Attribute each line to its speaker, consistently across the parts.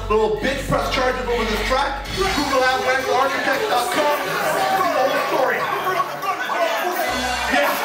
Speaker 1: little bitch, press charges over this track. Google AvalancheArchitect.com. See the whole story. Yeah.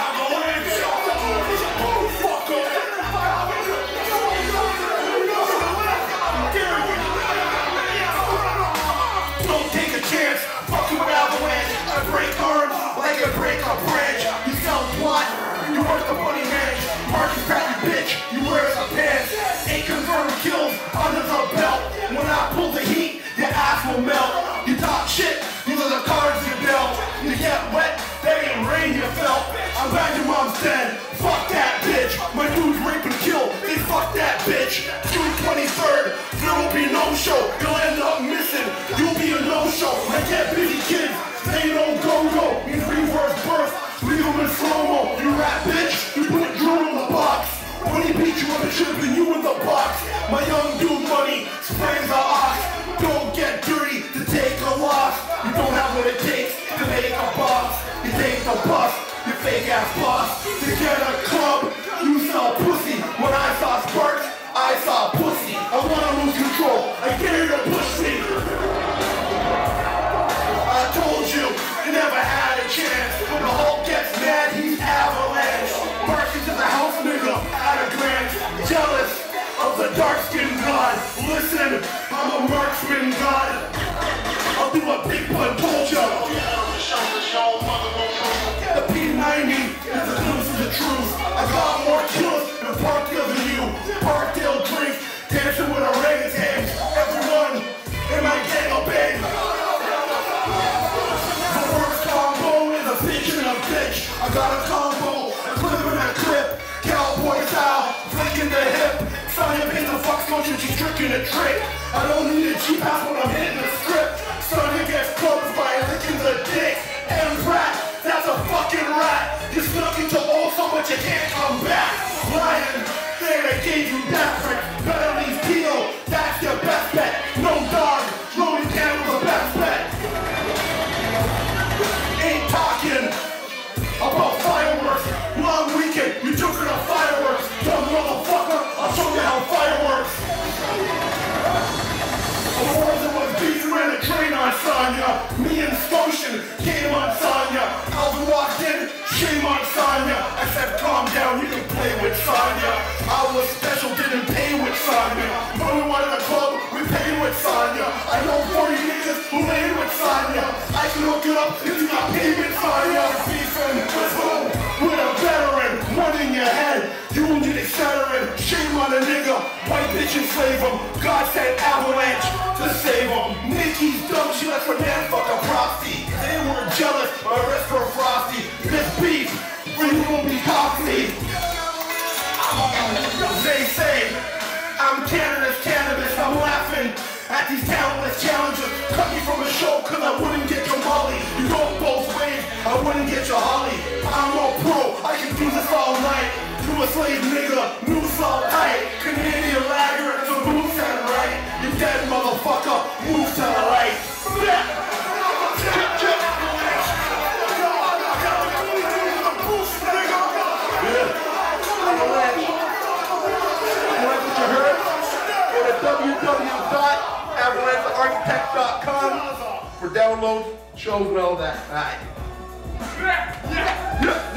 Speaker 1: Don't take a chance. Fucking with Avalanche. I break arms like I break a branch. You sell plot. You worth the money man. Marcus grab your bitch. You wear the pants. 8 confirmed kills under the belt. When I pull the heat, your ass will melt. You talk shit, these are the cards you dealt. You get wet, there ain't rain you felt. I'm glad your mom's dead, fuck that bitch. My dudes rape and kill, they fuck that bitch. June 23rd, there will be no show. You'll end up missing, you'll be a no-show. I get busy kids, they don't go-go. Means reverse birth, leave them in slow-mo. You rap bitch, you put Drew in the box. When he beat you up, it should've been you in the box. My young dude money sprays the ox. Don't get dirty to take a loss. You don't have what it takes to make a boss. You take the bus, you fake ass boss. To get a club, you sell pussy. When I saw sparks, I saw pussy. I wanna lose control, I dare you to push me. I told you, you never had a chance. When the Hulk gets mad, he's Avalanche. March into the house, nigga, at a glance. Jealous of the dark-skinned god. Listen, I'm a marksman god. I'll do what Big Pun told ya. The P90 is the news of the truth. I got more kills in Parkdale than you. Parkdale drink, dancing with orangutans. Everyone in my gang will bang. The worst combo is a bitch and a bitch. I got a combo, I put him in a clip. Cowboy style, flicking the hip. Sonny pays the fuck country, she's tricking a trick. I don't need a G-pass when I'm hitting the script. Sonny gets close by licking the dick. And rat, that's a fucking rat. You snuck into also, but you can't come back. Lion, there they gave you death threat. Better leave Tito, that's your best bet. No dog, Roman Candle's the best bet. Ain't talking about fireworks. Long weekend, you took her to fireworks. Dumb motherfucker, I'll show you how fireworks. A world that was beat, you ran a train on Sonya. Me and Scotian came on Sonya. Alvin walked in, shame on Sonya. I said, calm down, you can play with Sonya. I was special, didn't pay with Sonya. When we wanted a club, we paid with Sonya. I know 40 niggas who laid with Sonya. I can hook it up if you got paid with Sonya. Beefing with who? With a veteran, one in your head, you need accelerant. Shame on a nigga, white bitch enslave him. God sent Avalanche to save him. Nikki's dumb, she lets her man fuck a proxy. They were jealous, my wrists were frosty. This beef, really won't be costly. They say, I'm Canada's cannabis, I'm laughing at these talentless challenges. Cut me from a show cause I wouldn't get your molly. You go both ways, I wouldn't get your holly. I'm a pro, I can do this all night. You a slave nigga, noose all tight. Canadian lager, it's a move sound right. You dead motherfucker, move to the right. www.avalanchearchitect.com for downloads, shows, and all that. All right.